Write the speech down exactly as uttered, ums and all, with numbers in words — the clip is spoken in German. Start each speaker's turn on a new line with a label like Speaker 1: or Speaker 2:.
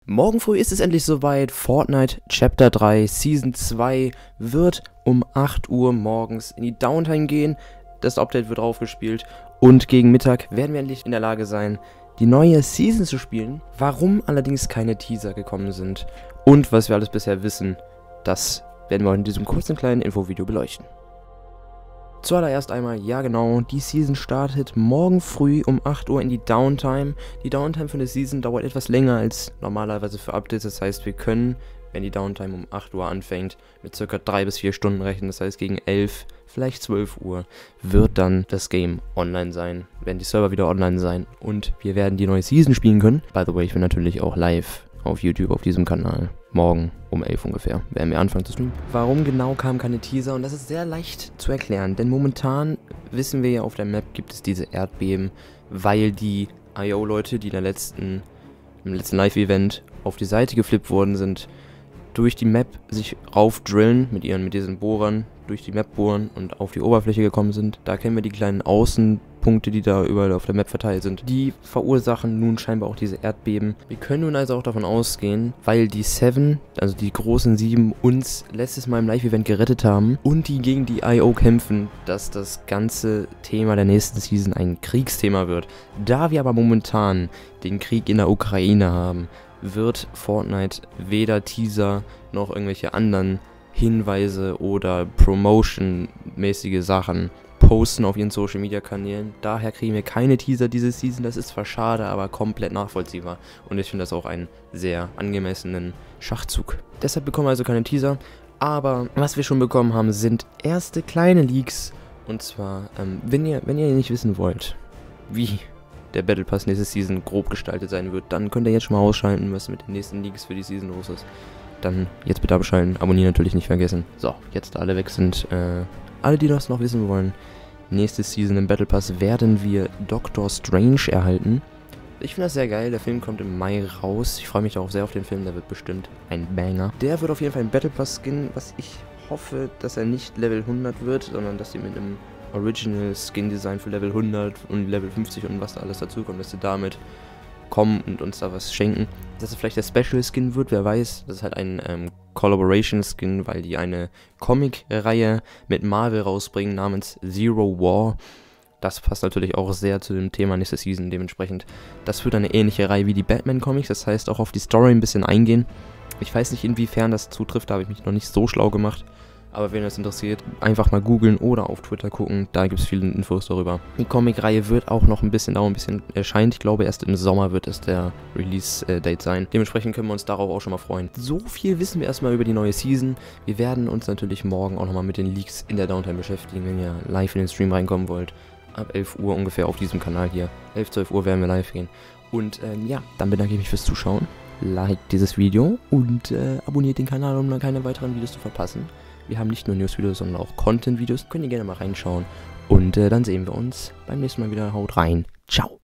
Speaker 1: Morgen früh ist es endlich soweit. Fortnite Chapter drei Season zwei wird um acht Uhr morgens in die Downtime gehen. Das Update wird draufgespielt und gegen Mittag werden wir endlich in der Lage sein, die neue Season zu spielen. Warum allerdings keine Teaser gekommen sind und was wir alles bisher wissen, das werden wir in diesem kurzen kleinen Infovideo beleuchten. Zuallererst einmal, ja genau, die Season startet morgen früh um acht Uhr in die Downtime. Die Downtime für eine Season dauert etwas länger als normalerweise für Updates, das heißt wir können, wenn die Downtime um acht Uhr anfängt, mit ca. drei bis vier Stunden rechnen, das heißt gegen elf, vielleicht zwölf Uhr wird dann das Game online sein, werden die Server wieder online sein und wir werden die neue Season spielen können. By the way, ich bin natürlich auch live auf YouTube auf diesem Kanal. Morgen um elf ungefähr werden wir anfangen zu streamen. Warum genau kamen keine Teaser? Und das ist sehr leicht zu erklären, denn momentan wissen wir ja, auf der Map gibt es diese Erdbeben, weil die I O-Leute, die in der letzten, im letzten Live-Event auf die Seite geflippt worden sind, durch die Map sich raufdrillen mit ihren, mit diesen Bohrern, durch die Map bohren und auf die Oberfläche gekommen sind. Da kennen wir die kleinen Außenpunkte, die da überall auf der Map verteilt sind. Die verursachen nun scheinbar auch diese Erdbeben. Wir können nun also auch davon ausgehen, weil die Seven, also die großen Sieben, uns letztes Mal im Live-Event gerettet haben und die gegen die I O kämpfen, dass das ganze Thema der nächsten Season ein Kriegsthema wird. Da wir aber momentan den Krieg in der Ukraine haben, wird Fortnite weder Teaser noch irgendwelche anderen Hinweise oder Promotion-mäßige Sachen posten auf ihren Social-Media-Kanälen. Daher kriegen wir keine Teaser diese Season. Das ist zwar schade, aber komplett nachvollziehbar. Und ich finde das auch einen sehr angemessenen Schachzug. Deshalb bekommen wir also keine Teaser. Aber was wir schon bekommen haben, sind erste kleine Leaks. Und zwar, ähm, wenn ihr, wenn ihr nicht wissen wollt, wie der Battle Pass nächste Season grob gestaltet sein wird, dann könnt ihr jetzt schon mal ausschalten, was mit den nächsten Leaks für die Season los ist. Dann jetzt bitte abschalten, abonnieren natürlich nicht vergessen. So, jetzt da alle weg sind, äh, alle die das noch wissen wollen, nächste Season im Battle Pass werden wir Doctor Strange erhalten. Ich finde das sehr geil, der Film kommt im Mai raus, ich freue mich auch sehr auf den Film, der wird bestimmt ein Banger. Der wird auf jeden Fall ein Battle Pass Skin, was ich hoffe, dass er nicht Level hundert wird, sondern dass sie mit einem Original Skin Design für Level hundert und Level fünfzig und was da alles dazu kommt, dass sie damit kommen und uns da was schenken. Dass es vielleicht der Special Skin wird, wer weiß. Das ist halt ein ähm, Collaboration Skin, weil die eine Comic-Reihe mit Marvel rausbringen namens Zero War. Das passt natürlich auch sehr zu dem Thema nächste Season dementsprechend. Das wird eine ähnliche Reihe wie die Batman Comics, das heißt auch auf die Story ein bisschen eingehen. Ich weiß nicht, inwiefern das zutrifft, da habe ich mich noch nicht so schlau gemacht. Aber wenn das interessiert, einfach mal googeln oder auf Twitter gucken, da gibt es viele Infos darüber. Die Comic-Reihe wird auch noch ein bisschen dauern, ein bisschen erscheint. Ich glaube, erst im Sommer wird es der Release-Date sein. Dementsprechend können wir uns darauf auch schon mal freuen. So viel wissen wir erstmal über die neue Season. Wir werden uns natürlich morgen auch nochmal mit den Leaks in der Downtime beschäftigen, wenn ihr live in den Stream reinkommen wollt. Ab elf Uhr ungefähr auf diesem Kanal hier. elf, zwölf Uhr werden wir live gehen. Und ähm, ja, dann bedanke ich mich fürs Zuschauen. Liked dieses Video und äh, abonniert den Kanal, um dann keine weiteren Videos zu verpassen. Wir haben nicht nur News-Videos, sondern auch Content-Videos. Könnt ihr gerne mal reinschauen. Und äh, dann sehen wir uns beim nächsten Mal wieder. Haut rein. Ciao.